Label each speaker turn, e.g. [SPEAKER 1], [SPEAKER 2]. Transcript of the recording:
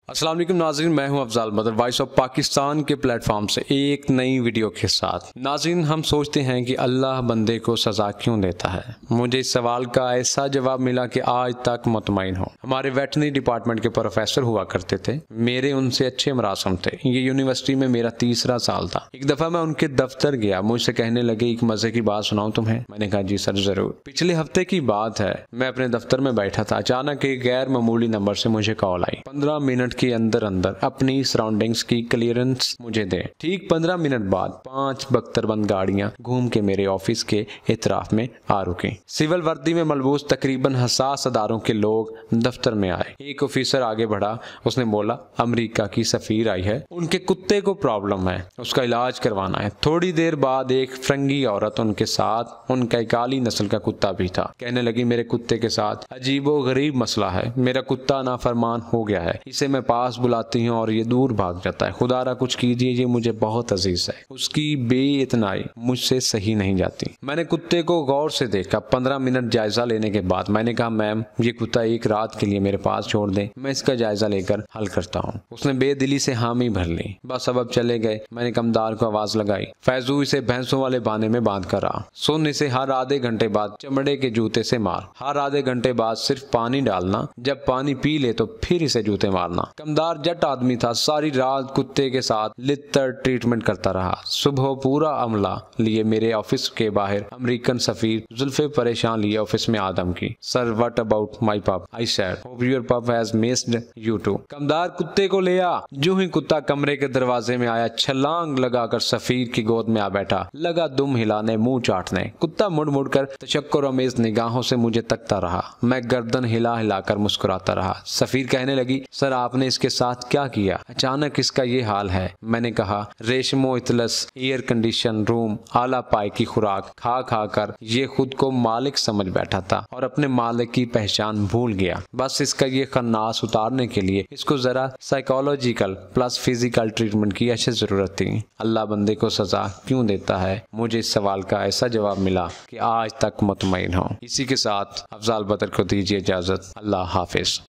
[SPEAKER 1] अस्सलाम वालेकुम नाज़रीन, मैं हूं अफजाल बदर, वॉइस ऑफ पाकिस्तान के प्लेटफॉर्म से एक नई वीडियो के साथ। नाज़रीन, हम सोचते हैं कि अल्लाह बंदे को सज़ा क्यों देता है। मुझे इस सवाल का ऐसा जवाब मिला कि आज तक मुतमईन हो। हमारे वेटनरी डिपार्टमेंट के प्रोफेसर हुआ करते थे, मेरे उनसे अच्छे मरासम थे। ये यूनिवर्सिटी में मेरा तीसरा साल था। एक दफ़ा मैं उनके दफ्तर गया, मुझसे कहने लगे एक मज़े की बात सुनाऊं तुम्हें। मैंने कहा जी सर ज़रूर। पिछले हफ्ते की बात है, मैं अपने दफ्तर में बैठा था, अचानक एक गैर मामूली नंबर से मुझे कॉल आई। 15 मिनट के अंदर अंदर अपनी सराउंडिंग्स की क्लियरेंस मुझे दे। ठीक 15 मिनट बाद 5 बख्तरबंद गाड़ियां घूम के मेरे ऑफिस के इतराफ में आ रुकी। सिविल वर्दी में मलबूस तकरीबन हसास अदारों के लोग दफ्तर में आए। एक ऑफिसर आगे बढ़ा, उसने बोला अमेरिका की सफीर आई है, उनके कुत्ते को प्रॉब्लम है, उसका इलाज करवाना है। थोड़ी देर बाद एक फ्रंगी औरत उनके साथ, उनका एक काली नस्ल का कुत्ता भी था। कहने लगी मेरे कुत्ते के साथ अजीबो गरीब मसला है, मेरा कुत्ता नाफरमान हो गया है, इसे मैं पास बुलाती हूँ और ये दूर भाग जाता है, खुदारा कुछ कीजिए, ये मुझे बहुत अजीज है। उसकी बेइतनाई मुझसे सही नहीं जाती। मैंने कुत्ते को गौर से देखा। 15 मिनट जायजा लेने के बाद मैंने कहा मैम ये कुत्ता एक रात के लिए मेरे पास छोड़ दें, मैं इसका जायजा लेकर हल करता हूँ। उसने बेदिली से हामी भर ली। बस अब चले गए। मैंने कमदार को आवाज लगाई, फैजू इसे भैंसों वाले बाने में बांध कर आ, सुन इसे हर आधे घंटे बाद चमड़े के जूते से मार, हर आधे घंटे बाद सिर्फ पानी डालना, जब पानी पी ले तो फिर इसे जूते मारना। कमदार जट आदमी था, सारी रात कुत्ते के साथ लितर ट्रीटमेंट करता रहा। सुबह पूरा अमला लिए मेरे ऑफिस के बाहर अमेरिकन सफीर जुल्फे परेशान लिए ऑफिस में आदम की। Sir what about my pup, I said hope your pup has missed you too. कमदार कुत्ते को ले आ। जो ही कुत्ता कमरे के दरवाजे में आया, छलांग लगाकर सफीर की गोद में आ बैठा, लगा दुम हिलाने, मुंह चाटने। कुत्ता मुड़ मुड़ कर तशक्कुर अमेज निगाहों से मुझे तकता रहा। मैं गर्दन हिला हिलाकर मुस्कुराता रहा। सफीर कहने लगी सर आपने इसके साथ क्या किया, अचानक इसका ये हाल है। मैंने कहा रेशमो इतलस, एयर कंडीशन रूम, आला पाई की खुराक खा खा कर ये खुद को मालिक समझ बैठा था और अपने मालिक की पहचान भूल गया। बस इसका ये खन्नास उतारने के लिए इसको जरा साइकोलॉजिकल प्लस फिजिकल ट्रीटमेंट की अच्छी जरूरत थी। अल्लाह बंदे को सजा क्यों देता है। मुझे इस सवाल का ऐसा जवाब मिला कि आज तक मुतमईन हूँ। इसी के साथ अफजाल बदर को दीजिए इजाजत। अल्लाह हाफिज।